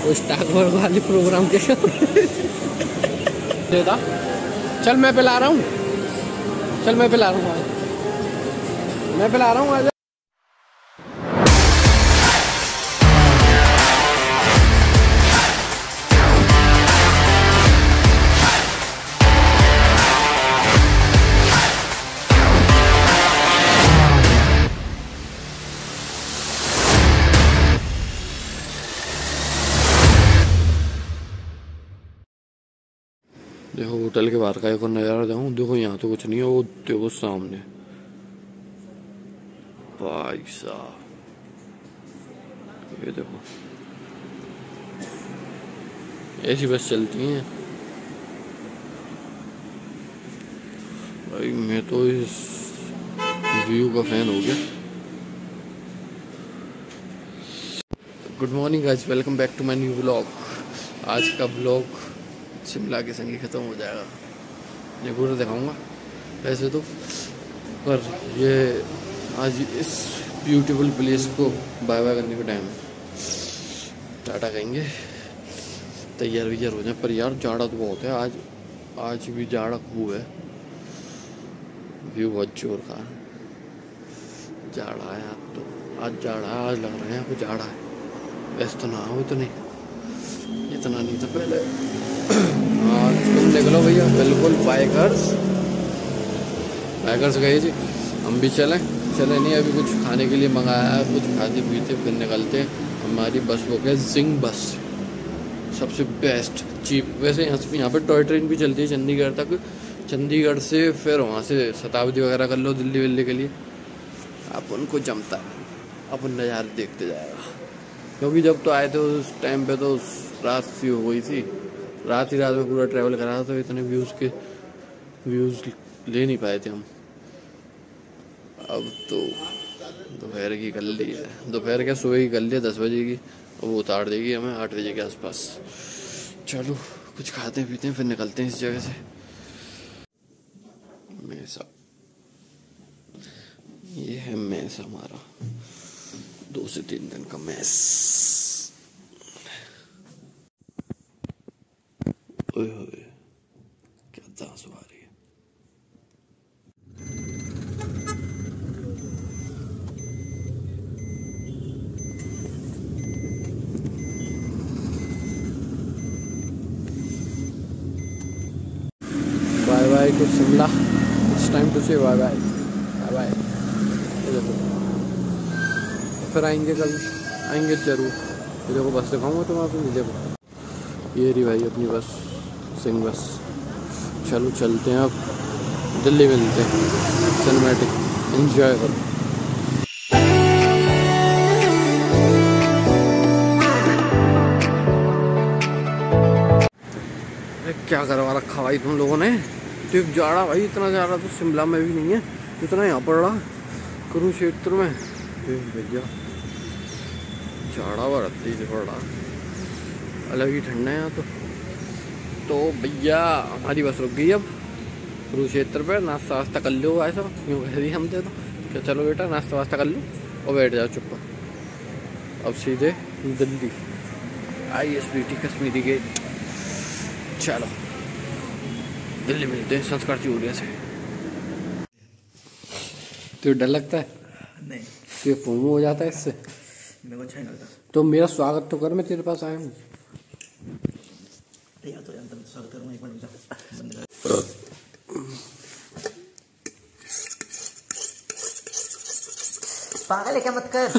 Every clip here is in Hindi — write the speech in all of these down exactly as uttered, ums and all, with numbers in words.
वो स्टॉक वाले प्रोग्राम के देता। चल मैं पिला रहा हूँ, चल मैं पिला रहा हूँ, मैं पिला रहा हूँ आज। देखो होटल के बाहर का एक और नज़ारा जाऊँ। देखो यहाँ तो कुछ नहीं है, वो देखो सामने भाई साहब, ये देखो ऐसी बस चलती हैं भाई। मैं तो इस व्यू का फैन हो गया। Good morning guys, welcome back to my new vlog. आज का व्लॉग शिमला के संग ही ख़त्म हो जाएगा, ये पूरा दिखाऊंगा वैसे तो, पर ये आज इस ब्यूटीफुल प्लेस को बाय बाय करने का टाइम है। टाटा कहेंगे, तैयार वैयार हो जाए। पर यार जाड़ा तो बहुत है आज, आज भी जाड़ा खूब है। व्यू बहुत जोर का है, जाड़ा है आज तो, आज जाड़ा है, आज लग रहा है कुछ जाड़ा है। वैसे तो ना हो तो नहीं, इतना नहीं था पहले। हाँ तुम देख लो भैया, बिल्कुल बाइकर्स बाइकर्स गए जी। हम भी चलें चले नहीं, अभी कुछ खाने के लिए मंगाया है, कुछ खाते पीते फिर निकलते हैं। हमारी बस बुक है जिंग बस, सबसे बेस्ट चीप। वैसे यहाँ से यहाँ पर टॉय ट्रेन भी चलती है चंडीगढ़ तक, चंडीगढ़ से फिर वहाँ से शताब्दी वगैरह कर लो दिल्ली विल्ली के लिए। आप उनको जमता है, अपन नज़ारे देखते जाएगा। क्योंकि जब तो आए थे उस टाइम पे तो रात सी हो गई थी, रात ही रात में पूरा ट्रैवल करा था, तो इतने व्यूज़ के व्यूज़ ले नहीं पाए थे हम। अब तो दोपहर की कर ली है, दोपहर क्या सुबह की कर ली है दस बजे की, वो उतार देगी हमें आठ बजे के आसपास। चलो कुछ खाते पीते हैं फिर निकलते हैं इस जगह से। मैसा, ये है मैस हमारा, दो से तीन दिन का मैस। ओए होए क्या दास आ रही है। Bye bye to Shimla, it's time to say bye bye bye bye. फिर आएंगे कल, आएंगे जरूर। ये देखो बस दिखाऊंगा तुम आपको, देखो ये रही भाई अपनी बस, सिंह बस। चलो चलते हैं अब, दिल्ली मिलते हैं, सिनेमैटिक एंजॉय करो। अरे क्या करवा रखा भाई तुम लोगों ने, तो जाड़ा भाई, इतना जाड़ा तो शिमला में भी नहीं है इतना यहाँ पड़ रहा कुरुक्षेत्र में। भैया जाड़ा बरती से पड़ रहा, अलग ही ठंडा है यहाँ तो। तो भैया हमारी बस रुक गई अब कुरुक्षेत्र पे। नाश्ता वास्ता कर लो, ऐसा क्यों कह रही हमसे तो क्या, चलो बेटा नाश्ता वास्ता कर लो और बैठ जाओ चुप। अब सीधे Delhi I S B T Kashmiri gate. चलो दिल्ली मिलते हैं संस्कार चूड़िया से। तो डर लगता है? नहीं, तो फोमो हो जाता है इससे? मेरे को अच्छा नहीं लगता। तो मेरा स्वागत तो कर, मैं तेरे पास आया हूँ। यार तो जानता हूँ स्वागत करूँगा, एक मिनट बंद कर। पागल है क्या, मत कर।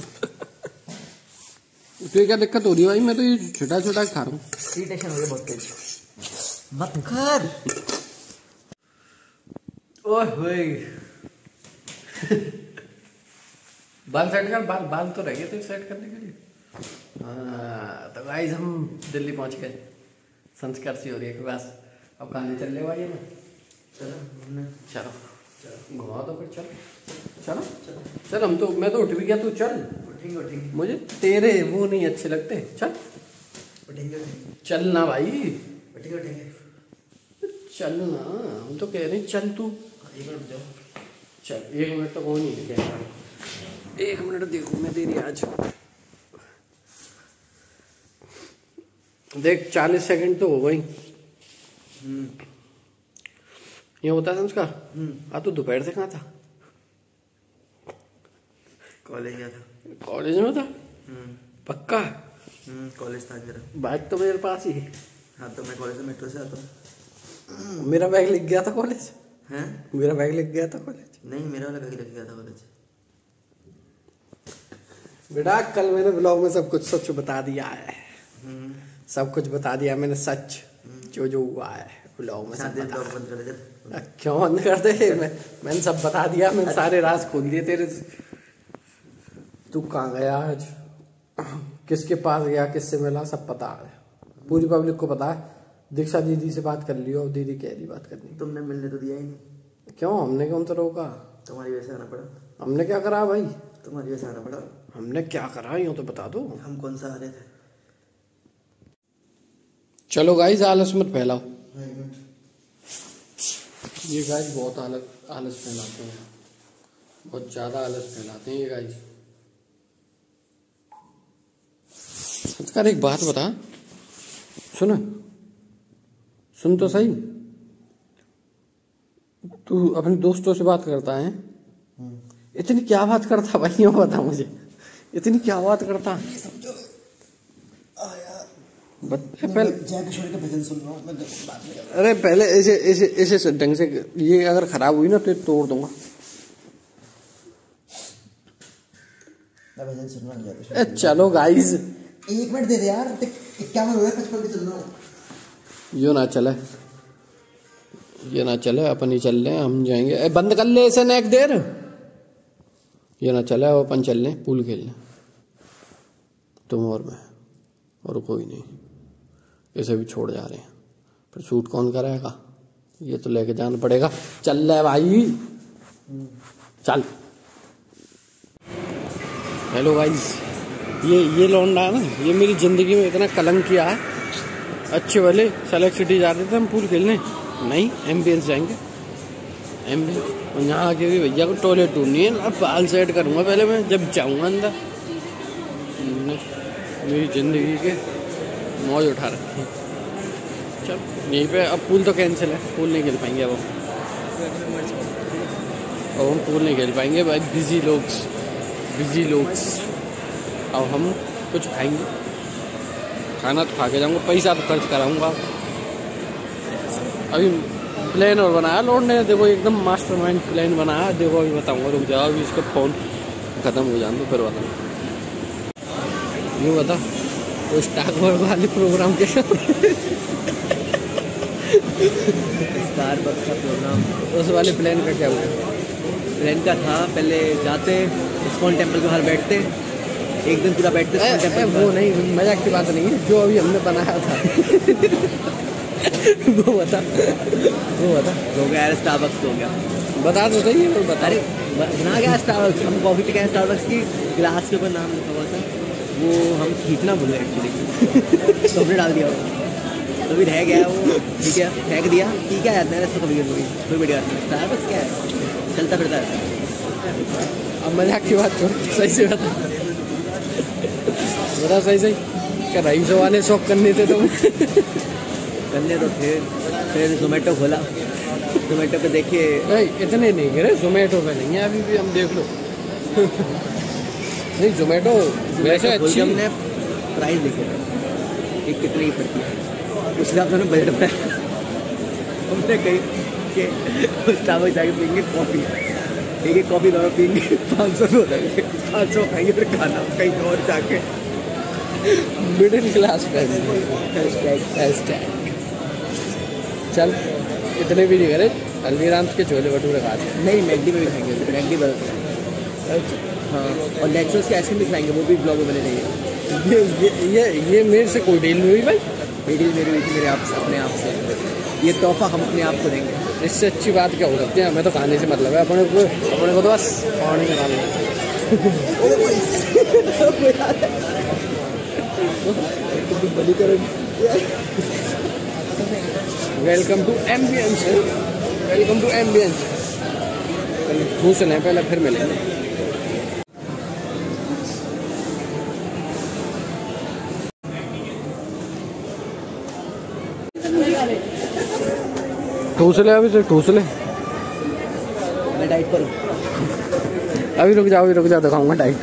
तो क्या दिक्कत हो रही है भाई, मैं तो ये छोटा छोटा खा रहा हूँ। इरिटेशन हो गया बहुत तेज, मत कर। ओए बाल सेट कर, बाल बाल तो रह गए थे सेट करने के लिए। हाँ तो गाइस हम दिल्ली पहुंच गए संस्कार चौधरी के पास। अब कहानी चल रहे भाई में, चलो चलो घुमा दो फिर। चल चलो चल, चल हम तो, मैं तो उठ भी गया, तू चल। उठेंगे उठेंगे, मुझे तेरे वो नहीं अच्छे लगते। चल उठेंगे चल ना भाई, उठेंगे उठेंगे चल ना, हम तो कह रहे हैं चल तू। एक मिनट जाओ, चल एक मिनट तो वो नहीं है, कह रहा एक मिनट देखो मैं तेरी आज देख चालीस सेकंड तो हो गई। ये होता है संस्कार। हाँ तो दोपहर से कहाँ था? कॉलेज गया था। कॉलेज में था? पक्का? कॉलेज था मेरा। बाइक तो मेरे पास ही है। हाँ तो मैं कॉलेज से मेट्रो से आता हूँ। मेरा बैग लिख गया था कॉलेज। हैं? मेरा बैग लिख गया था कॉलेज। नहीं मेरा वाला बैग लिख गया था कॉलेज। बेटा कल मैंने ब्लॉग में सब कुछ सच बता दिया है। सब कुछ बता दिया मैंने, सच जो जो हुआ है ब्लॉग में सब बता। बंद कर दे। क्यों बंद कर दे? मैं मैंने सब बता दिया, मैंने सारे राज खोल दिए तेरे। तू कहाँ गया आज, किसके पास गया, किससे मिला, सब पता है, पूरी पब्लिक को पता है। दीक्षा दीदी से बात कर लियो, दीदी कह रही बात करनी। तुमने मिलने तो दिया ही नहीं। क्यों? हमने कौन सा रोका? तुम्हारी वजह से आना पड़ा। हमने क्या करा भाई? तुम्हारी वजह से आना पड़ा। हमने क्या करा यूं तो बता दो। हम कौन सा आ रहे थे? चलो गाइस आलस मत फैलाओ। ये गाइस बहुत आलस आलस फैलाते हैं, बहुत ज्यादा आलस फैलाते हैं ये गाइस। संस्कार एक बात बता, सुन सुन तो सही। तू अपने दोस्तों से बात करता है, इतनी क्या बात करता भाई, ये बता मुझे, इतनी क्या बात करता? पहले जयकिशोर के भजन सुन रहा हूँ मैं, बात नहीं कर रहा। अरे पहले ऐसे ऐसे ऐसे ढंग से, ये अगर खराब हुई ना तो तोड़ दूंगा। मैं भजन सुन रहा हूँ जयकिशोर। चलो गाइस एक मिनट दे दे यार, इक्यावन हो गया, पचपन पे चल रहा हूँ। यो ना चले, ये ना चले, अपन ही चल रहे, हम जाएंगे। ए, बंद कर ले इसे ना एक देर। ये ना चले, अपन चल रहे पूल खेलने, तुम और मैं, और कोई नहीं। इसे भी छोड़ जा रहे हैं, पर शूट कौन करेगा? ये तो लेके जाना पड़ेगा। चल रहे भाई, चल। हेलो गाइस, ये ये लौंडा है ना, ये मेरी जिंदगी में इतना कलंक किया है। अच्छे वाले सेलेक्ट सिटी जा रहे थे हम पूल खेलने, नहीं एम्बियंस जाएंगे, एम्बियंस। और यहाँ आके भी भैया को टॉयलेट ढूंढनी है, अब बाल सेट करूँगा पहले मैं जब जाऊँगा अंदर। मेरी जिंदगी के मौज उठा रखी है। चल यहीं पे, अब पूल तो कैंसिल है, पूल नहीं खेल पाएंगे अब हम अब हम पूल नहीं खेल पाएंगे भाई, बिजी लोग बिजी लोग अब हम कुछ खाएंगे, खाना तो खा के जाऊँगा, पैसा तो खर्च कराऊँगा। अभी प्लान और बनाया लोड ने, देखो एकदम मास्टरमाइंड प्लान बनाया, देखो अभी बताऊँगा, रुक जाओ अभी इसका फ़ोन ख़त्म हो जाए तो फिर बताऊँगा। यूँ बता वो स्टाक वाले प्रोग्राम के स्टारबक्स का प्रोग्राम, उस वाले प्लान का क्या हुआ? प्लान का था पहले जाते इस्कॉन टेम्पल के बाहर बैठते, एक दिन पूरा बैठते इस्कॉन टेम्पल। वो नहीं, मजाक की बात नहीं है, जो अभी हमने बनाया था वो बता, वो बता। हो गया यार, स्टारबक्स हो गया। बता तो सही है, बता। अरे बना गया स्टारबक्स, हम कॉफ़ी पे गए, स्टारबक्स की ग्लास के ऊपर नाम लिखा हुआ था, वो हम खींचना भूल गए एक्चुअली तो हमने डाल दिया वो, तो भी रह गया वो, ठीक है फेंक दिया। ठीक है आता है इसको कभी कभी कोई बढ़िया स्टारबक्स क्या है, चलता फिरता है। अब मजाक की बात छोड़, सही से बता, बता सही सही। क्या रईसों वाले शौक करने थे तुम? करने तो फिर फिर जोमेटो खोला, जोमेटो पे देखिए नहीं इतने नहीं गिरे, जोमेटो पे नहीं है अभी भी, हम देख लो। नहीं जोमेटो वैसे अच्छी, हमने प्राइस देखे कि कितने की पड़ती है, उस हिसाब से बजट में हमने कही कि स्टारबक्स जाके पीएंगे कॉफ़ी, एक एक कॉफ़ी दोनों पीएंगे, पाँच सौ हो जाएंगे, पाँच सौ खाएंगे, फिर खाना कहीं और जाके मिडिल क्लास हैशटैग। चल इतने भी नहीं करे, हल्दीराम्स के छोले भटूरे खाते। नहीं मैगडी में भी खाएंगे, मैगडी बर्गर। हाँ और नेचुरल्स की आइसक्रीम भी खाएंगे, वो भी ब्लॉग में बने रहेंगे। ये ये ये ये मेरे से कोई डील नहीं हुई भाई, ये डील मेरी हुई थी मेरे आप से, अपने आप से, ये तोहफा हम अपने आप को देंगे। इससे अच्छी बात क्या हो सकती है? हमें तो खाने से मतलब है, अपने को अपने को तो बस पानी निकालना। Welcome to Ambience, welcome to Ambience. घूस लें पहले फिर मिलेंगे। ठूस ले अभी से, ठूस ले। मैं डाइट करूँ? अभी रुक जाओ, अभी रुक जाओ, दिखाऊंगा डाइट।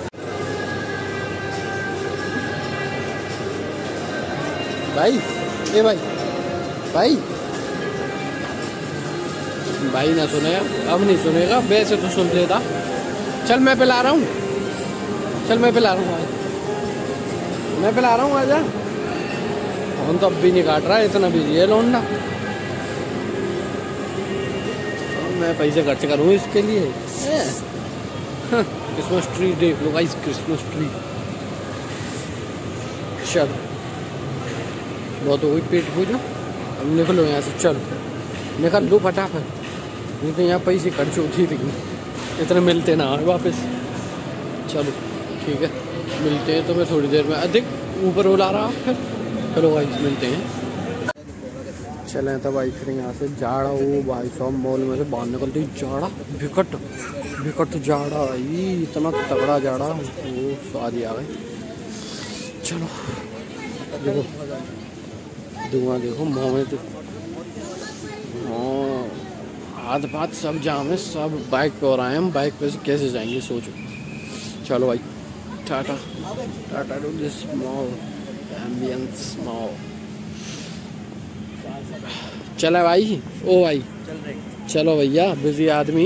भाई ए भाई भाई भाई ना सुनेगा, अब नहीं सुनेगा, वैसे तो सुन लेता। चल मैं पिला रहा हूँ, चल मैं पिला रहा हूँ, मैं पिला रहा हूँ, आजा। फोन तो अब भी नहीं काट रहा है, इतना बिजी है लौंडा। मैं पैसे खर्च करूँ इसके लिए। क्रिसमस ट्री देख लो गाइस, क्रिसमस ट्री। चल बहुत हो गई पेट पूजो, अब निकलो यहाँ से, चलो निकल लो फटाफट, नहीं तो यहाँ पैसे खर्च होती थी, इतने मिलते ना वापस। चलो ठीक है, मिलते हैं तो मैं थोड़ी देर में, अधिक ऊपर बुला रहा फिर। चलो भाई मिलते हैं। चलें तो भाई फिर यहाँ से जाड़ा, वो भाई साहब मॉल में से बाहर निकलते जाड़ा, विकट विकट जाड़ा भाई, इतना तगड़ा जाड़ा, वो स्वाद ही आ गई। चलो देखो धुआं देखो मुँह में, तो हाँ हाथ पाथ सब जाम है, सब बाइक पे और आए हम, बाइक पे से कैसे जाएंगे सोचो। चलो भाई tata tata to this small Ambience mall. चला भाई, ओ भाई चलो भैया, बिजी आदमी।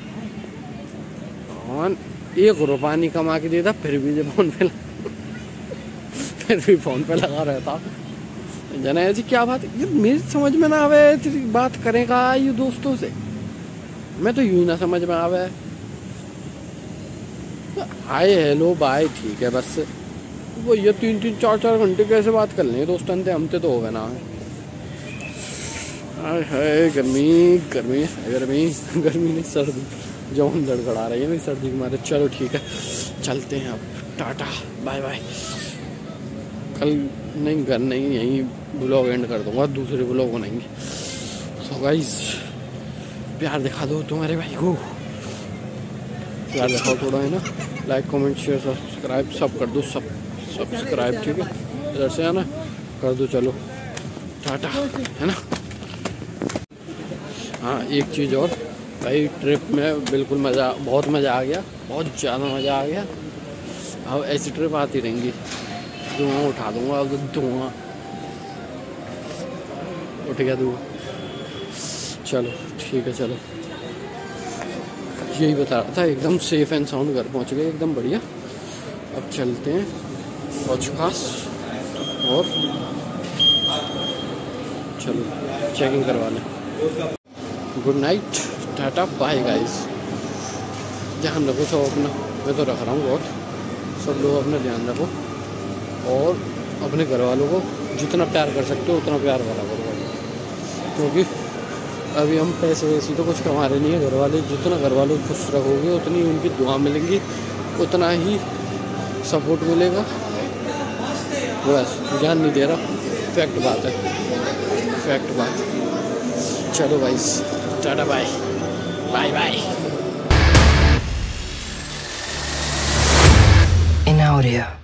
हाँ एक रुपया नहीं कमा के देता, फिर भी जब फोन पे फिर भी फोन पे लगा रहता। जाना ऐसी क्या बात ये मेरी समझ में ना आवे, तेरी बात करेगा ये दोस्तों से, मैं तो यूं ना समझ में आवे। हाय हेलो बाय ठीक है, बस वो ये तीन तीन चार चार घंटे कैसे बात कर लें दोस्तों से, हमसे तो हो गए ना। हाय हाय गर्मी गर्मी गर्मी गर्मी नहीं सर्दी, जो हम लड़खड़ा रही है नहीं सर्दी के मारे। चलो ठीक है चलते हैं अब, टाटा बाय बाय। कल नहीं घर नहीं, यहीं ब्लॉग एंड कर दूंगा, दूसरे ब्लॉग बनाएंगे। सो गाइस प्यार दिखा दो तुम्हारे भाई को, प्यार दिखाओ थोड़ा है ना, लाइक कमेंट शेयर सब्सक्राइब सब कर दो, सब सब्सक्राइब ठीक है, इधर से है ना कर दो। चलो टाटा है ना। हाँ एक चीज़ और भाई, ट्रिप में बिल्कुल मज़ा, बहुत मज़ा आ गया, बहुत ज़्यादा मज़ा आ गया। अब ऐसी ट्रिप आती रहेंगी, धुआं उठा दूंगा, अब धुआं उठ गया धुआं। चलो ठीक है, चलो यही बता रहा था, एकदम सेफ एंड साउंड घर पहुंच गए, एकदम बढ़िया। अब चलते हैं फौज खास, और चलो चेकिंग करवा लें। Good night tata bye guys. ध्यान रखो सब अपना, मैं तो रख रहा हूँ बहुत, सब लोग अपना ध्यान रखो, और अपने घर वालों को जितना प्यार कर सकते हो उतना प्यार करा करो, क्योंकि अभी हम पैसे वैसे तो कुछ कमा रहे नहीं है। घर वाले जितना घर वालों को खुश रखोगे उतनी उनकी दुआ मिलेंगी, उतना ही सपोर्ट मिलेगा। बस ज्ञान नहीं दे रहा, फैक्ट बात है, फैक्ट बात। चलो भाई tata bye bye bye. In audio.